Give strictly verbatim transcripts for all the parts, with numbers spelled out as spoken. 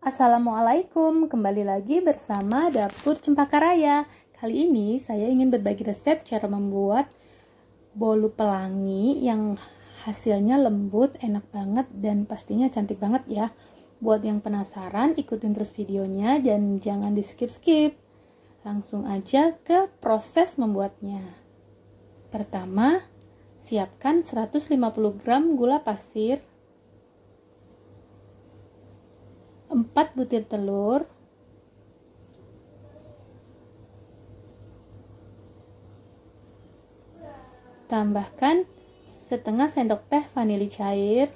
Assalamualaikum, kembali lagi bersama Dapur Cempaka Raya. Kali ini saya ingin berbagi resep cara membuat bolu pelangi yang hasilnya lembut, enak banget, dan pastinya cantik banget ya. Buat yang penasaran, ikutin terus videonya dan jangan di skip-skip. Langsung aja ke proses membuatnya. Pertama, siapkan seratus lima puluh gram gula pasir, empat butir telur, tambahkan setengah sendok teh vanili cair,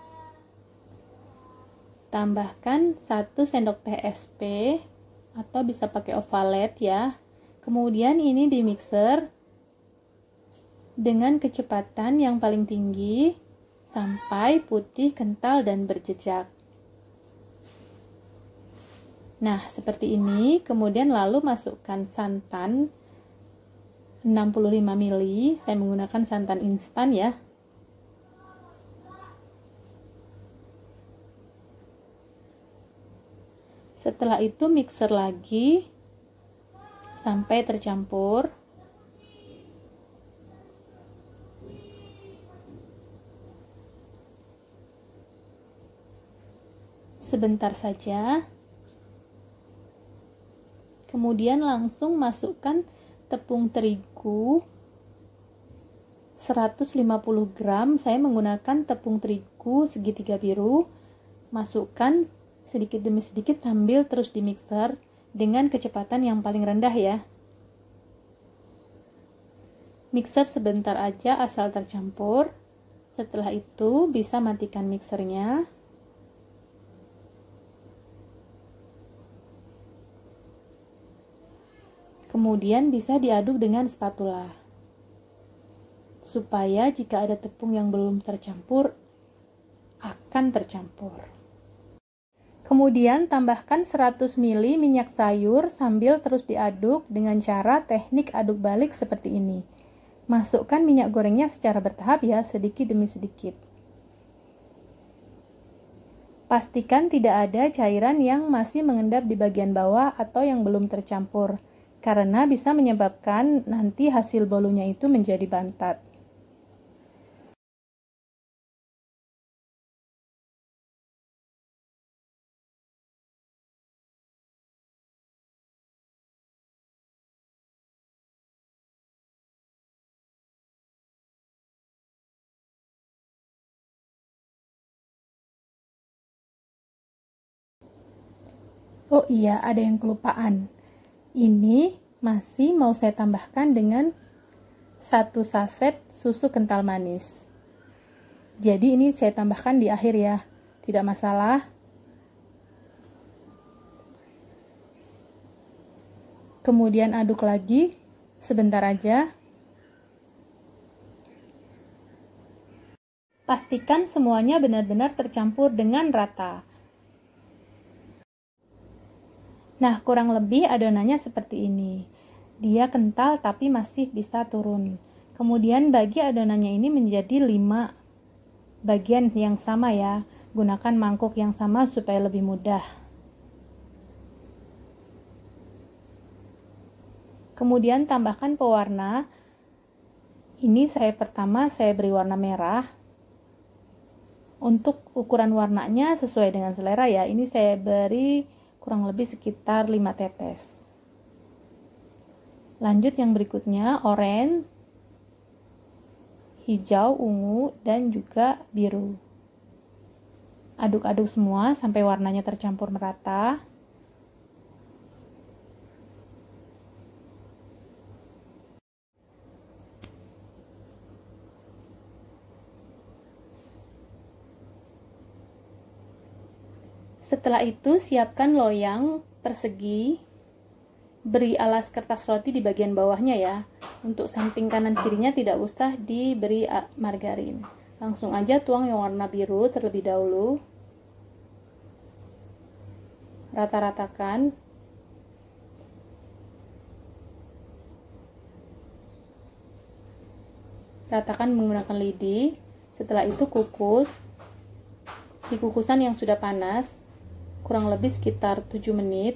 tambahkan satu sendok teh es pe atau bisa pakai ovalet ya. Kemudian ini di mixer dengan kecepatan yang paling tinggi sampai putih, kental, dan berjejak. Nah, seperti ini. Kemudian lalu masukkan santan enam puluh lima mililiter. Saya menggunakan santan instan ya. Setelah itu mixer lagi sampai tercampur. Sebentar saja. Kemudian langsung masukkan tepung terigu seratus lima puluh gram. Saya menggunakan tepung terigu segitiga biru. Masukkan sedikit demi sedikit sambil terus di mixer dengan kecepatan yang paling rendah ya. Mixer sebentar aja asal tercampur. Setelah itu bisa matikan mixernya. Kemudian bisa diaduk dengan spatula, supaya jika ada tepung yang belum tercampur, akan tercampur. Kemudian tambahkan seratus mililiter minyak sayur sambil terus diaduk dengan cara teknik aduk balik seperti ini. Masukkan minyak gorengnya secara bertahap ya, sedikit demi sedikit. Pastikan tidak ada cairan yang masih mengendap di bagian bawah atau yang belum tercampur, karena bisa menyebabkan nanti hasil bolunya itu menjadi bantat. Oh iya, ada yang kelupaan. Ini masih mau saya tambahkan dengan satu saset susu kental manis. Jadi ini saya tambahkan di akhir ya, tidak masalah. Kemudian aduk lagi sebentar aja. Pastikan semuanya benar-benar tercampur dengan rata. Nah, kurang lebih adonannya seperti ini. Dia kental tapi masih bisa turun. Kemudian bagi adonannya ini menjadi lima bagian yang sama ya. Gunakan mangkuk yang sama supaya lebih mudah. Kemudian tambahkan pewarna. Ini saya pertama saya beri warna merah. Untuk ukuran warnanya sesuai dengan selera ya. Ini saya beri kurang lebih sekitar lima tetes. Lanjut yang berikutnya, oranye, hijau, ungu, dan juga biru. Aduk-aduk semua sampai warnanya tercampur merata. Setelah itu siapkan loyang persegi, beri alas kertas roti di bagian bawahnya ya. Untuk samping kanan kirinya tidak usah diberi margarin. Langsung aja tuang yang warna biru terlebih dahulu. Rata-ratakan. Ratakan menggunakan lidi. Setelah itu kukus. Di kukusan yang sudah panas, kurang lebih sekitar tujuh menit.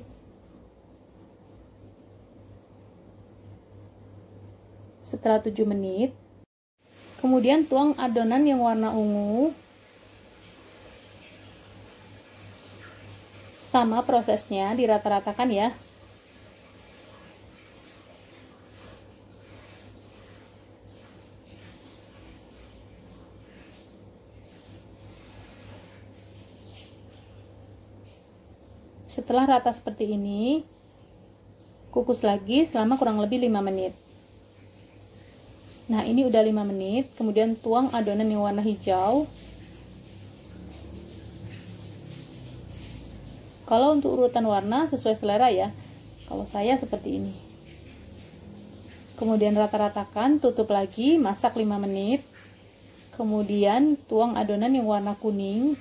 Setelah tujuh menit, kemudian tuang adonan yang warna ungu. Sama prosesnya, dirata-ratakan ya. Setelah rata seperti ini, kukus lagi selama kurang lebih lima menit. Nah, ini udah lima menit, kemudian tuang adonan yang warna hijau. Kalau untuk urutan warna sesuai selera ya. Kalau saya seperti ini. Kemudian rata-ratakan, tutup lagi, masak lima menit. Kemudian tuang adonan yang warna kuning.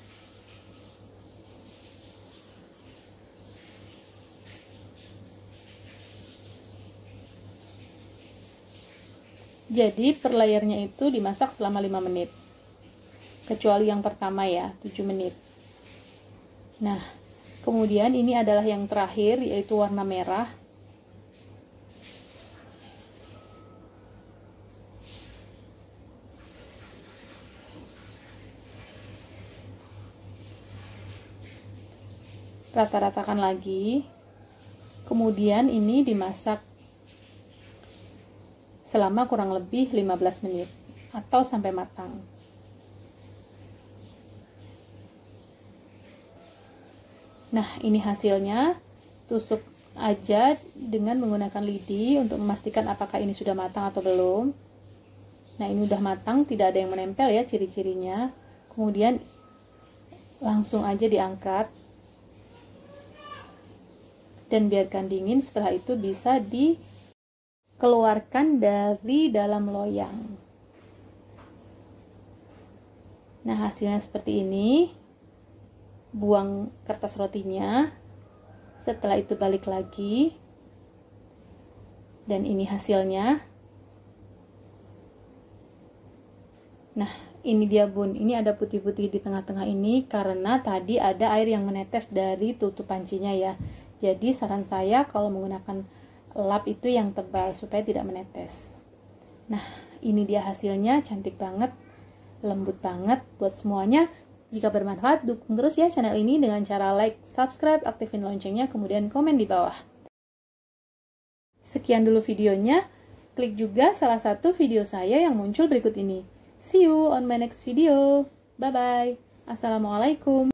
Jadi per layernya itu dimasak selama lima menit. Kecuali yang pertama ya, tujuh menit. Nah, kemudian ini adalah yang terakhir, yaitu warna merah. Rata-ratakan lagi. Kemudian ini dimasak selama kurang lebih lima belas menit atau sampai matang. Nah, ini hasilnya. Tusuk aja dengan menggunakan lidi untuk memastikan apakah ini sudah matang atau belum. Nah, ini udah matang, tidak ada yang menempel ya ciri-cirinya. Kemudian langsung aja diangkat dan biarkan dingin. Setelah itu bisa dikeluarkan dari dalam loyang. Nah, hasilnya seperti ini. Buang kertas rotinya. Setelah itu balik lagi. Dan ini hasilnya. Nah, ini dia bun. Ini ada putih-putih di tengah-tengah ini karena tadi ada air yang menetes dari tutup pancinya ya. Jadi saran saya kalau menggunakan lap itu yang tebal supaya tidak menetes. Nah, ini dia hasilnya, cantik banget, lembut banget buat semuanya. Jika bermanfaat, dukung terus ya channel ini dengan cara like, subscribe, aktifin loncengnya, kemudian komen di bawah. Sekian dulu videonya. Klik juga salah satu video saya yang muncul berikut ini. See you on my next video. Bye-bye. Assalamualaikum.